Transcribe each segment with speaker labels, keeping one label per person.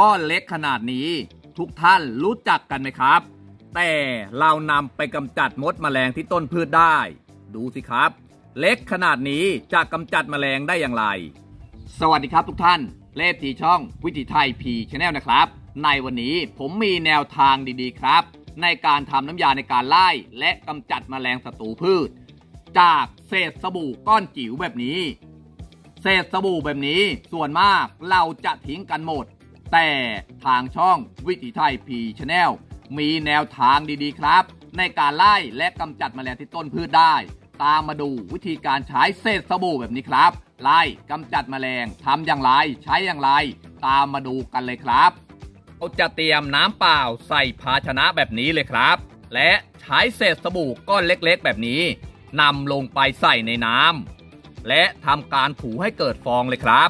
Speaker 1: ก้อนเล็กขนาดนี้ทุกท่านรู้จักกันไหมครับแต่เรานำไปกำจัดมดแมลงที่ต้นพืชได้ดูสิครับเล็กขนาดนี้จะกำจัดแมลงได้อย่างไรสวัสดีครับทุกท่านเล่ที่ช่องวิถีไทยพีชแนลนะครับในวันนี้ผมมีแนวทางดีๆครับในการทำน้ำยาในการไล่และกำจัดแมลงศัตรูพืชจากเศษสบู่ก้อนจิ๋วแบบนี้เศษสบู่แบบนี้ส่วนมากเราจะทิ้งกันหมดแต่ทางช่องวิถีไทยพีชแนลมีแนวทางดีๆครับในการไล่และกำจัดแมลงที่ต้นพืชได้ตามมาดูวิธีการใช้เศษสบู่แบบนี้ครับไล่กำจัดแมลงทำอย่างไรใช้อย่างไรตามมาดูกันเลยครับเราจะเตรียมน้ำเปล่าใส่ภาชนะแบบนี้เลยครับและใช้เศษสบู่ก้อนเล็กๆแบบนี้นำลงไปใส่ในน้ำและทำการถูให้เกิดฟองเลยครับ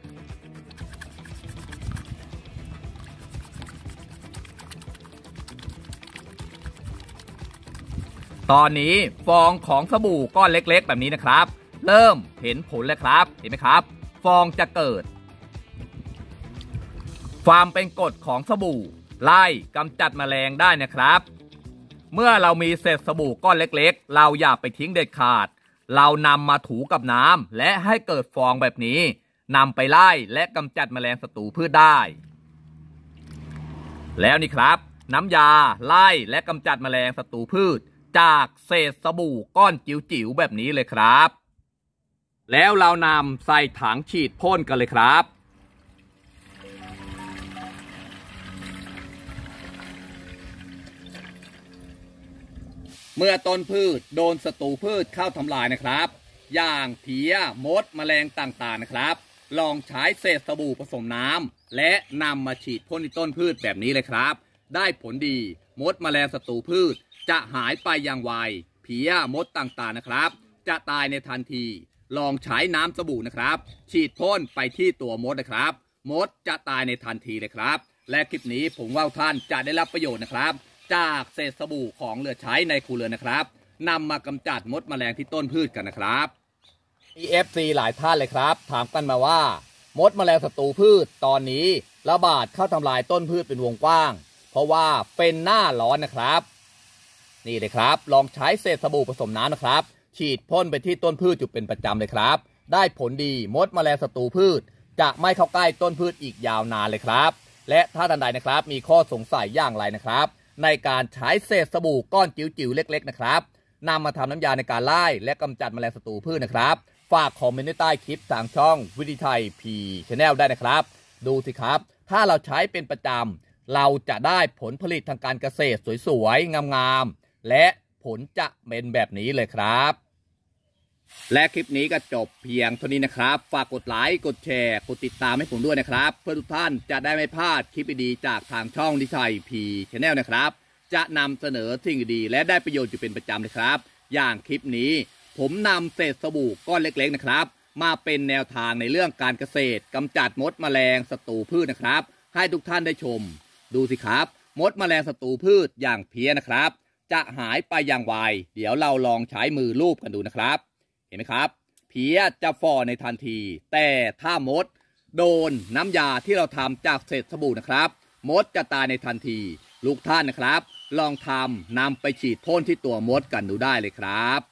Speaker 1: ตอนนี้ฟองของสบู่ก้อนเล็กๆแบบนี้นะครับเริ่มเห็นผลแล้วครับเห็นไหมครับฟองจะเกิดความเป็นกรดของสบู่ไล่กำจัดแมลงได้นะครับเมื่อเรามีเศษสบู่ก้อนเล็กๆเราอย่าไปทิ้งเด็ดขาดเรานำมาถูกับน้ำและให้เกิดฟองแบบนี้นำไปไล่และกำจัดแมลงศัตรูพืชได้แล้วนี่ครับน้ำยาไล่และกำจัดแมลงศัตรูพืชจากเศษสบู่ก้อนจิ๋วๆแบบนี้เลยครับแล้วเรานำใส่ถังฉีดพ่นกันเลยครับเมื่อต้นพืชโดนศัตรูพืชเข้าทำลายนะครับอย่างเพี้ยมดแมลงต่างๆนะครับลองใช้เศษสบู่ผสมน้ำและนำมาฉีดพ่นที่ต้นพืชแบบนี้เลยครับได้ผลดีมดแมลงศัตรูพืชจะหายไปอย่างไวเพี้ยมดต่างๆนะครับจะตายในทันทีลองใช้น้ำสบู่นะครับฉีดพ่นไปที่ตัวมดนะครับมดจะตายในทันทีเลยครับและคลิปนี้ผมว่าท่านจะได้รับประโยชน์นะครับจากเศษสบู่ของเหลือใช้ในครัวเรือนนะครับนำมากำจัดมดแมลงที่ต้นพืชกันนะครับมี FC หลายท่านเลยครับถามกันมาว่ามดแมลงศัตรูพืชตอนนี้ระบาดเข้าทำลายต้นพืชเป็นวงกว้างเพราะว่าเป็นหน้าร้อนนะครับนี่เลยครับลองใช้เศษสบู่ผสมน้ำนะครับฉีดพ่นไปที่ต้นพืชอยู่เป็นประจำเลยครับได้ผลดีมดแมลงศัตรูพืชจะไม่เข้าใกล้ต้นพืชอีกยาวนานเลยครับและถ้าท่านใดนะครับมีข้อสงสัยอย่างไรนะครับในการใช้เศษสบู่ก้อนจิ๋วๆเล็กๆนะครับนำมาทำน้ำยาในการไล่และกำจัดแมลงศัตรูพืชนะครับฝากคอมเมนต์ใต้คลิปทางช่องวิถีไทยพีชแนลได้นะครับดูสิครับถ้าเราใช้เป็นประจำเราจะได้ผลผลิตทางการเกษตรสวยๆงามๆและผลจะเป็นแบบนี้เลยครับและคลิปนี้ก็จบเพียงเท่านี้นะครับฝากกดไลค์กดแชร์กดติดตามให้ผมด้วยนะครับเพื่อทุกท่านจะได้ไม่พลาดคลิปดีๆจากทางช่องวิถีไทยพีชแนลนะครับจะนำเสนอสิ่งดีและได้ประโยชน์อยู่เป็นประจำเลยครับอย่างคลิปนี้ผมนำเศษสบู่ก้อนเล็กๆนะครับมาเป็นแนวทางในเรื่องการเกษตรกำจัดมดแมลงศัตรูพืชนะครับให้ทุกท่านได้ชมดูสิครับมดแมลงศัตรูพืชอย่างเพี้ยนะครับจะหายไปอย่างไวเดี๋ยวเราลองใช้มือลูบกันดูนะครับเห็นไหมครับเพี้ยจะฝ่อในทันทีแต่ถ้ามดโดนน้ำยาที่เราทำจากเศษสบู่นะครับมดจะตายในทันทีลูกท่านนะครับลองทำนำไปฉีดพ่นที่ตัวมดกันดูได้เลยครับ